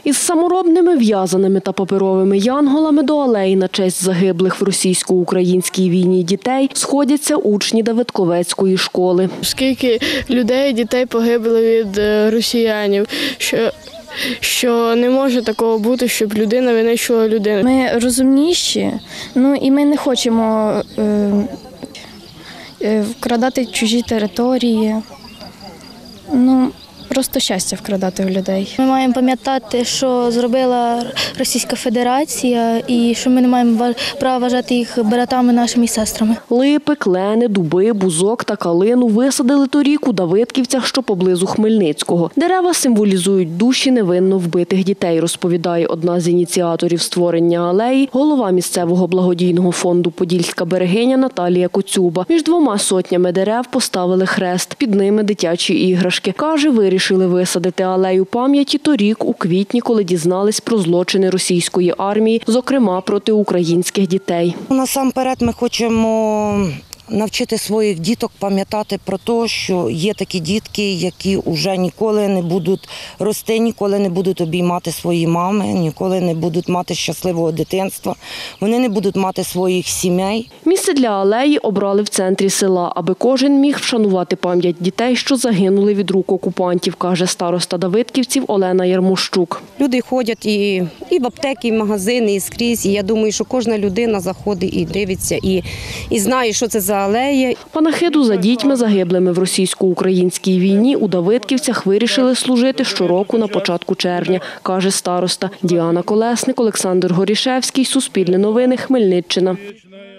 Із саморобними в'язаними та паперовими янголами до алеї на честь загиблих в російсько-українській війні дітей сходяться учні Давидковецької школи. Скільки людей, дітей погибли від росіянів, що не може такого бути, щоб людина винищувала людину. Ми розумніші, і ми не хочемо вкрадати чужі території. Просто щастя вкрадати у людей. Ми маємо пам'ятати, що зробила Російська Федерація і що ми не маємо права вважати їх братами нашими і сестрами. Липи, клени, дуби, бузок та калину висадили торік у Давидківцях, що поблизу Хмельницького. Дерева символізують душі невинно вбитих дітей, розповідає одна з ініціаторів створення алеї, голова місцевого благодійного фонду «Подільська берегиня» Наталія Коцюба. Між 2 сотнями дерев поставили хрест, під ними дитячі іграшки. Каже, вирішили висадити алею пам'яті торік у квітні, коли дізнались про злочини російської армії, зокрема проти українських дітей. Насамперед ми хочемо навчити своїх діток пам'ятати про те, що є такі дітки, які вже ніколи не будуть рости, ніколи не будуть обіймати свої мами, ніколи не будуть мати щасливого дитинства, вони не будуть мати своїх сімей. Місце для алеї обрали в центрі села, аби кожен міг вшанувати пам'ять дітей, що загинули від рук окупантів, каже староста Давидківців Олена Ярмощук. Люди ходять і в аптеки, і в магазини, і скрізь. І я думаю, що кожна людина заходить і дивиться, і знає, що це за алея. Панахиду за дітьми, загиблими в російсько-українській війні, у Давидківцях вирішили служити щороку на початку червня, каже староста. Діана Колесник, Олександр Горішевський, Суспільне новини, Хмельниччина.